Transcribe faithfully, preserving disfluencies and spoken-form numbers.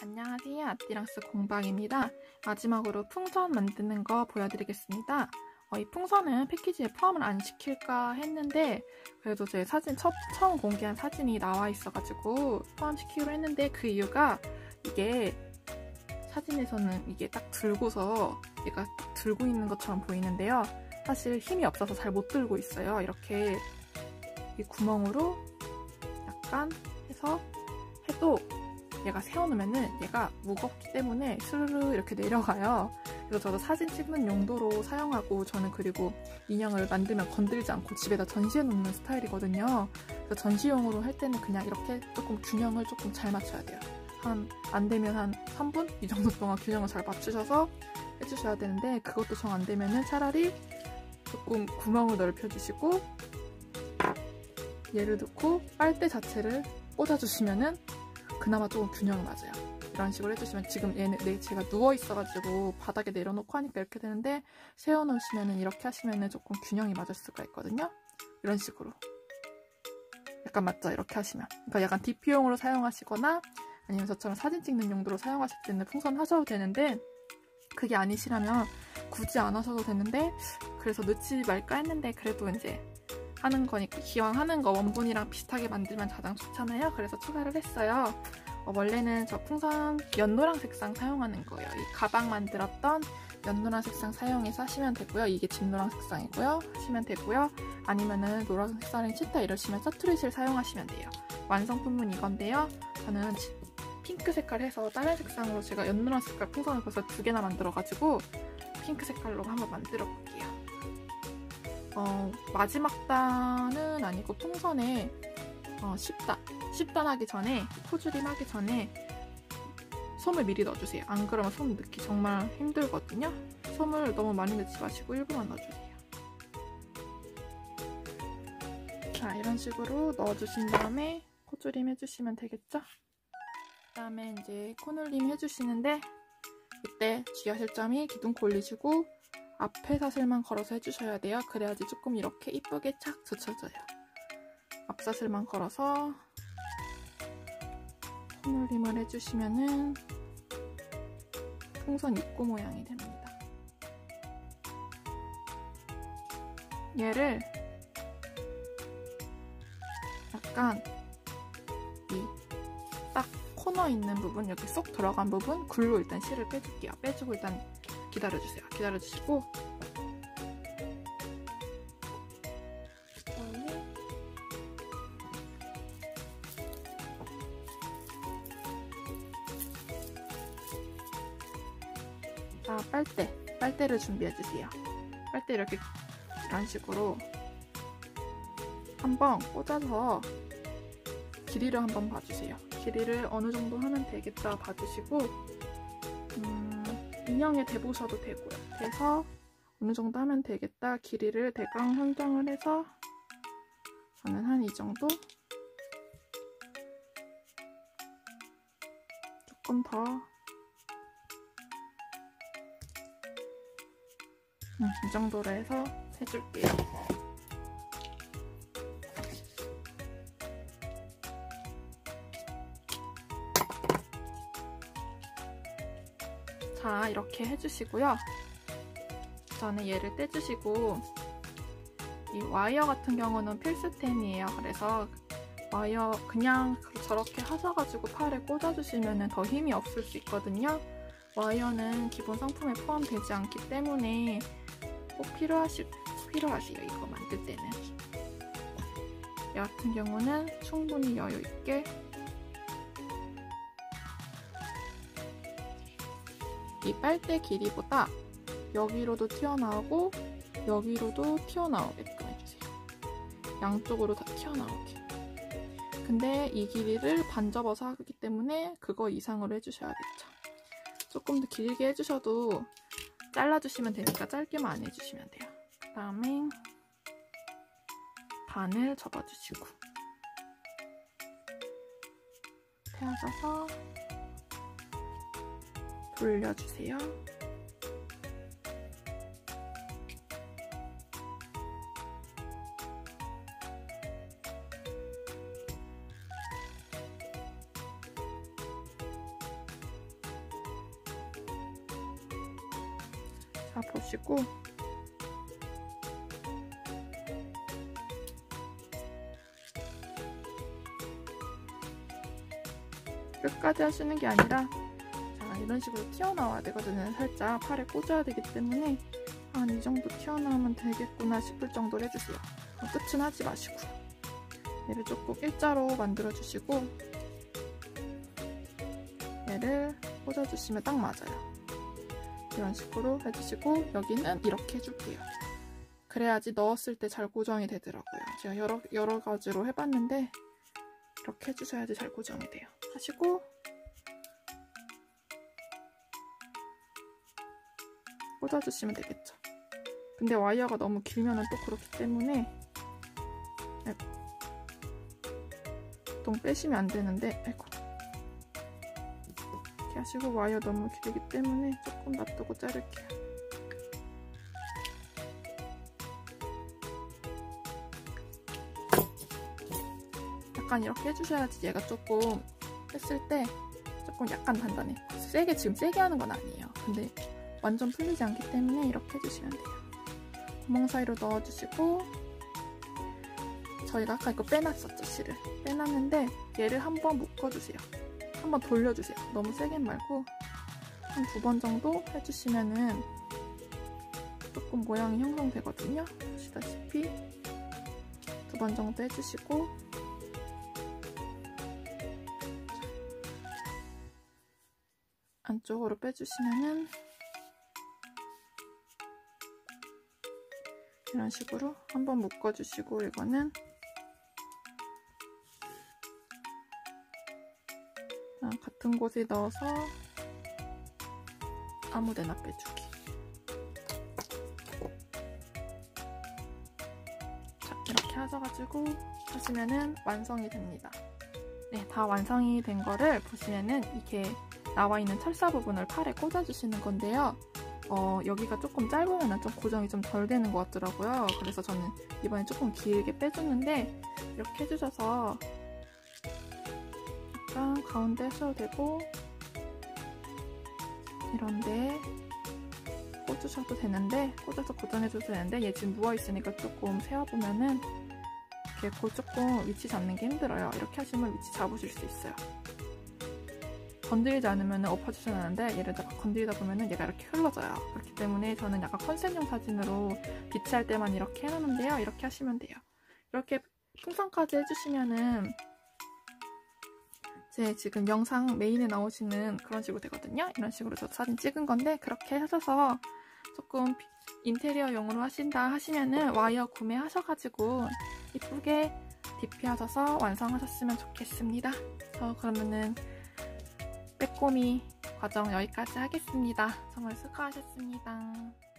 안녕하세요, 아띠랑스 공방입니다. 마지막으로 풍선 만드는 거 보여드리겠습니다. 어, 이 풍선은 패키지에 포함을 안 시킬까 했는데 그래도 제 사진 첫, 처음 공개한 사진이 나와 있어가지고 포함시키기로 했는데, 그 이유가 이게 사진에서는 이게 딱 들고서 얘가 딱 들고 있는 것처럼 보이는데요, 사실 힘이 없어서 잘 못 들고 있어요. 이렇게 이 구멍으로 약간 해서 해도 얘가 세워놓으면은 얘가 무겁기 때문에 스르르 이렇게 내려가요. 그래서 저도 사진 찍는 용도로 사용하고, 저는 그리고 인형을 만들면 건들지 않고 집에다 전시해 놓는 스타일이거든요. 그래서 전시용으로 할 때는 그냥 이렇게 조금 균형을 조금 잘 맞춰야 돼요. 한 안 되면 한 삼 분? 이 정도 동안 균형을 잘 맞추셔서 해주셔야 되는데, 그것도 정 안 되면은 차라리 조금 구멍을 넓혀주시고 얘를 넣고 빨대 자체를 꽂아주시면은 그나마 조금 균형이 맞아요. 이런 식으로 해주시면, 지금 얘는 네, 제가 누워있어가지고 바닥에 내려놓고 하니까 이렇게 되는데, 세워놓으시면은 이렇게 하시면은 조금 균형이 맞을 수가 있거든요. 이런 식으로 약간 맞죠? 이렇게 하시면. 그러니까 약간 디피용으로 사용하시거나 아니면 저처럼 사진 찍는 용도로 사용하실 때는 풍선 하셔도 되는데, 그게 아니시라면 굳이 안 하셔도 되는데, 그래서 넣지 말까 했는데 그래도 이제 하는 거니까 기왕 하는 거 원본이랑 비슷하게 만들면 가장 좋잖아요. 그래서 추가를 했어요. 어, 원래는 저 풍선 연노랑 색상 사용하는 거예요. 이 가방 만들었던 연노랑 색상 사용해서 하시면 되고요. 이게 진노랑 색상이고요. 하시면 되고요. 아니면은 노란 색상이 치타 이러시면 서투리실 사용하시면 돼요. 완성품은 이건데요. 저는 핑크 색깔 해서 다른 색상으로 제가 연노랑 색깔 풍선을 벌써 두 개나 만들어가지고 핑크 색깔로 한번 만들어 볼게요. 어, 마지막 단은 아니고 풍선에 어, 십 단, 십 단 하기 전에, 코줄임 하기 전에 솜을 미리 넣어주세요. 안 그러면 솜 넣기 정말 힘들거든요. 솜을 너무 많이 넣지 마시고 일부만 넣어주세요. 자, 이런 식으로 넣어주신 다음에 코줄임 해주시면 되겠죠? 그 다음에 이제 코눌림 해주시는데, 이때 주의하실 점이 기둥코 올리시고 앞에 사슬만 걸어서 해주셔야 돼요. 그래야지 조금 이렇게 이쁘게 착 젖혀져요. 앞사슬만 걸어서 코눌림을 해주시면은 풍선 입구 모양이 됩니다. 얘를 약간 이 딱 코너 있는 부분, 여기 쏙 들어간 부분 글로 일단 실을 빼줄게요. 빼주고 일단 기다려주세요. 기다려주시고 그다음에 자, 빨대 빨대를 준비해주세요. 빨대 이렇게 이런 식으로 한번 꽂아서 길이를 한번 봐주세요. 길이를 어느 정도 하면 되겠다 봐주시고, 음, 인형에 대보셔도 되고요. 돼서 어느 정도 하면 되겠다, 길이를 대강 선정을 해서 저는 한 이 정도, 조금 더, 음, 이 정도로 해서 해줄게요. 자, 이렇게 해주시고요. 그다음에 얘를 떼주시고, 이 와이어 같은 경우는 필수템이에요. 그래서 와이어 그냥 저렇게 하셔가지고 팔에 꽂아주시면 더 힘이 없을 수 있거든요. 와이어는 기본 상품에 포함되지 않기 때문에 꼭 필요하시, 필요하세요. 이거 만들 때는. 얘 같은 경우는 충분히 여유 있게 이 빨대 길이보다 여기로도 튀어나오고 여기로도 튀어나오게끔 해주세요. 양쪽으로 다 튀어나오게. 근데 이 길이를 반 접어서 하기 때문에 그거 이상으로 해주셔야겠죠. 조금 더 길게 해주셔도 잘라주시면 되니까 짧게만 안 해주시면 돼요. 그 다음에 반을 접어주시고 태워져서 돌려주세요. 자, 보시고 끝까지 하시는 게 아니라 자, 이런 식으로 튀어나와야 되거든요. 살짝 팔에 꽂아야 되기 때문에 한 이 정도 튀어나오면 되겠구나 싶을 정도로 해주세요. 끝은 하지 마시고 얘를 조금 일자로 만들어 주시고 얘를 꽂아주시면 딱 맞아요. 이런 식으로 해주시고 여기는 이렇게 해줄게요. 그래야지 넣었을 때 잘 고정이 되더라고요. 제가 여러, 여러 가지로 해봤는데 이렇게 해주셔야지 잘 고정이 돼요. 하시고 꽂아주시면 되겠죠. 근데 와이어가 너무 길면 또 그렇기 때문에 아이고, 보통 빼시면 안 되는데 아이고. 이렇게 하시고 와이어 너무 길기 때문에 조금 놔두고 자를게요. 약간 이렇게 해주셔야지 얘가 조금 했을 때 조금 약간 단단해. 세게 지금 세게 하는 건 아니에요. 근데 완전 풀리지 않기 때문에 이렇게 해주시면 돼요. 구멍 사이로 넣어주시고 저희가 아까 이거 빼놨었죠, 실을. 빼놨는데 얘를 한번 묶어주세요. 한번 돌려주세요. 너무 세게 말고 한 두 번 정도 해주시면은 조금 모양이 형성되거든요. 보시다시피 두 번 정도 해주시고 안쪽으로 빼주시면은 이런 식으로 한번 묶어주시고 이거는 같은 곳에 넣어서 아무데나 빼주기. 자, 이렇게 하셔가지고 하시면은 완성이 됩니다. 네, 다 완성이 된 거를 보시면은 이렇게 나와 있는 철사 부분을 팔에 꽂아주시는 건데요. 어, 여기가 조금 짧으면 좀 고정이 좀 덜 되는 것 같더라고요. 그래서 저는 이번에 조금 길게 빼줬는데 이렇게 해주셔서 약간 가운데 하셔도 되고 이런데 꽂으셔도 되는데 꽂아서 고정해줘도 되는데 얘 지금 누워있으니까 조금 세워보면은 이렇게 그 조금 위치 잡는 게 힘들어요. 이렇게 하시면 위치 잡으실 수 있어요. 건드리지 않으면 엎어지셔야 하는데 얘를 건드리다 보면 얘가 이렇게 흘러져요. 그렇기 때문에 저는 약간 컨셉용 사진으로 비치할 때만 이렇게 해놓는데요. 이렇게 하시면 돼요. 이렇게 풍선까지 해주시면은 제 지금 영상 메인에 나오시는 그런 식으로 되거든요. 이런 식으로 저 사진 찍은 건데 그렇게 하셔서 조금 인테리어용으로 하신다 하시면은 와이어 구매하셔가지고 이쁘게 디피하셔서 완성하셨으면 좋겠습니다. 저 그러면은 빼꼼히 과정 여기까지 하겠습니다. 정말 수고하셨습니다.